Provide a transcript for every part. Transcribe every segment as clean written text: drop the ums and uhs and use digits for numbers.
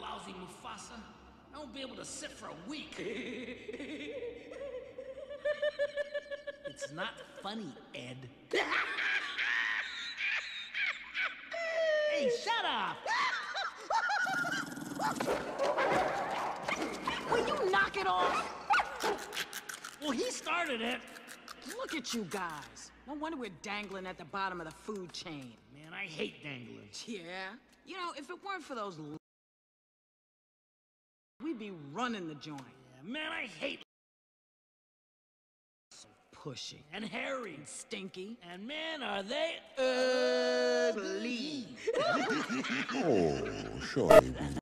lousy Mufasa. I won't be able to sit for a week. It's not funny, Ed. Hey, shut up! Will you knock it off? Well, he started it. Look at you guys. No wonder we're dangling at the bottom of the food chain. Man, I hate dangling. Yeah? You know, if it weren't for those we'd be running the joint. Yeah, man, I hate Pushy. and hairy. And stinky. And man, are they Ugly. Oh, surely we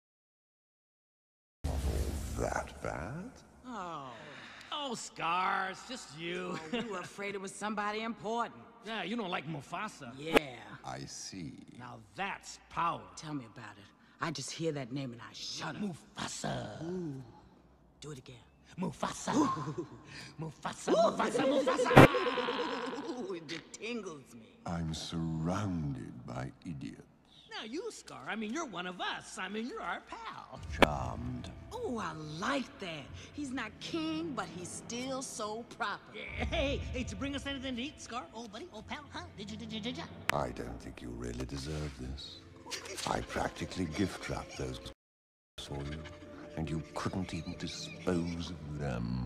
that bad? Oh. Oh, Scar, it's just you. We were afraid it was somebody important. Yeah, you don't like Mufasa. Yeah. I see. Now that's power. Tell me about it. I just hear that name and I shudder. Mufasa. Ooh. Do it again. Mufasa. Mufasa, Mufasa, Mufasa. Ooh, it tingles me. I'm surrounded by idiots. Now you, Scar, I mean, you're one of us. I mean, you're our pal. Charmed. Oh, I like that. He's not king, but he's still so proper. Yeah, hey, did you bring us anything to eat, Scar? Old buddy, old pal, huh? Did you? I don't think you really deserve this. I practically gift-wrapped those for you, and you couldn't even dispose of them.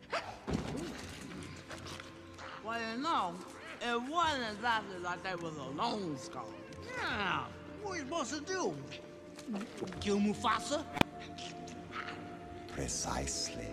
Well, you know, it wasn't exactly like they was alone, Scar. Yeah, what are you supposed to do? Kill Mufasa? Precisely.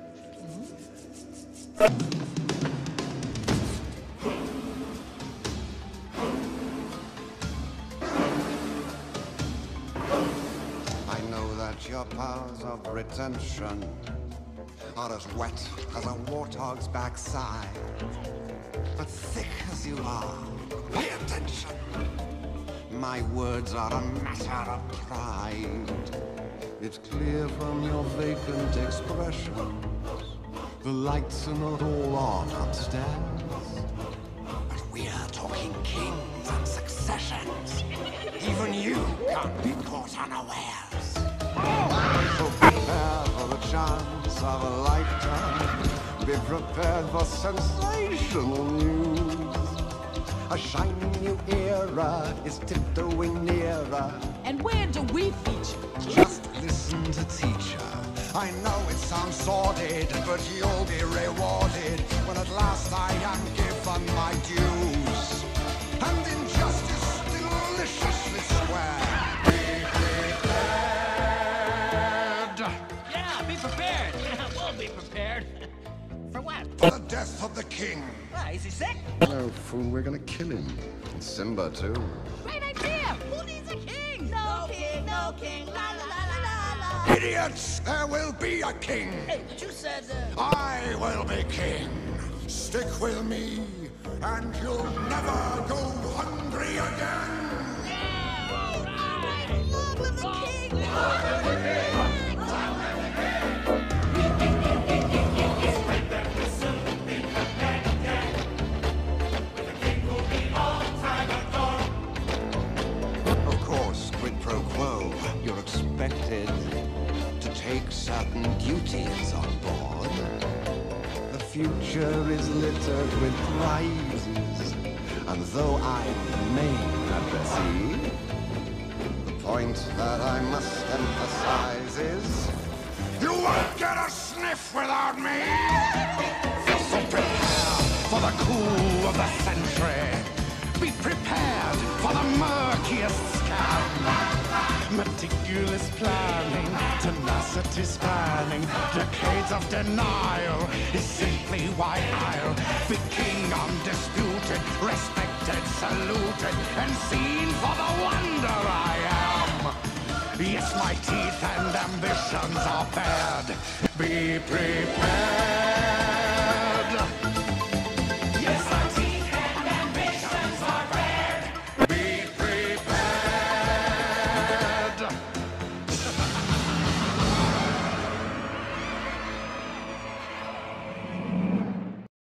I know that your powers of retention are as wet as a warthog's backside. But thick as you are, pay attention. My words are a matter of pride. It's clear from your vacant expressions, the lights are not all on upstairs. But we are talking kings and successions. Even you can't be caught unawares. So prepare for the chance of a lifetime. Be prepared for sensational news. A shining new era is tiptoeing nearer. And where do we feature? Just listen to teacher. I know it sounds sordid, but you'll be rewarded when at last I am given my dues. And injustice deliciously square. Be prepared. Yeah, be prepared. Yeah, we'll be prepared. For what? For the death of the king. Why, is he sick? No, fool, we're gonna kill him. And Simba, too. Great idea! Who needs a king? No king, no king, la la la la la la. Idiots! There will be a king. Hey, but you said, I will be king. Stick with me, and you'll never go hungry again. Long live the king! Of course, quid pro quo, you're expected to take certain duties on board. The future is littered with prizes, and though I remain at the sea, the point that I must emphasize is you won't get a sniff without me! So prepare for the coup of the century. Be prepared for the murkiest scam. Meticulous planning, tenacity spanning, decades of denial is simply why I'll be king undisputed, respected, saluted, and seen for the wonder I am. Yes, my teeth and ambitions are bared. Be prepared.